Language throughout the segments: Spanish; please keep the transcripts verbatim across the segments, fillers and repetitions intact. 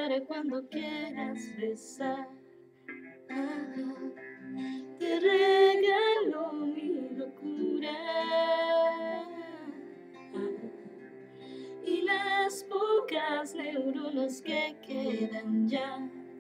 para cuando quieras besar. Ajá. Te regalo mi locura y las pocas neuronas que quedan ya.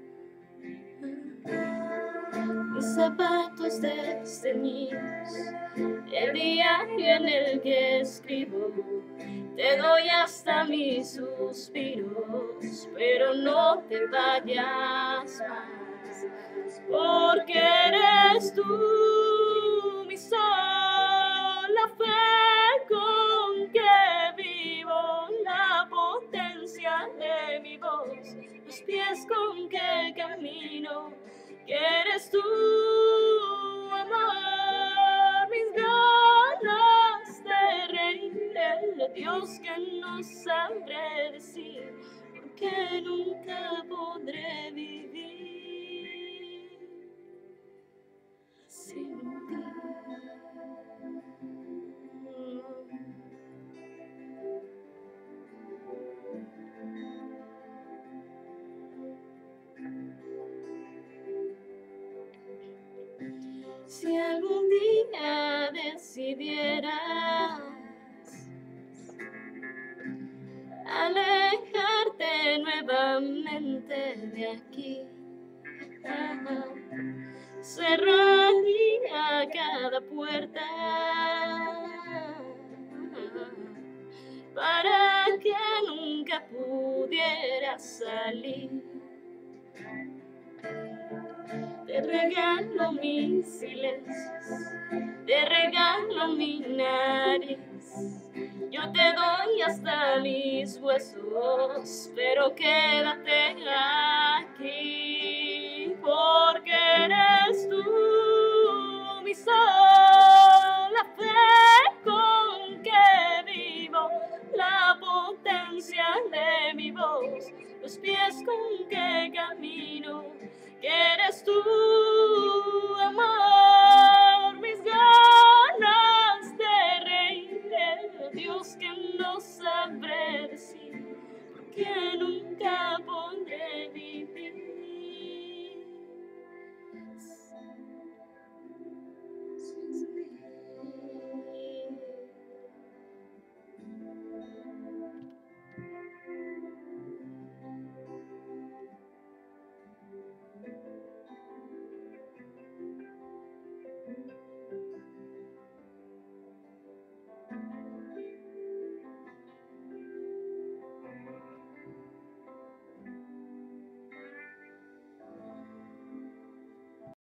Mis zapatos desteñidos, el diario en el que escribo, te doy hasta mis suspiros, pero no te vayas más, porque eres tú mi sol, la fe con que vivo, la potencia de mi voz, los pies con que camino, que eres tú, amor, mis ganas de reír, el adiós que no sabré decir, porque nunca podré vivir sin ti. Si algún día decidieras alejarte nuevamente de aquí, ajá, cerraría cada puerta para que nunca pudieras salir. Te regalo mis silencios, te regalo mi nariz. Yo te doy hasta mis huesos, pero quédate aquí, porque eres tú mi sol.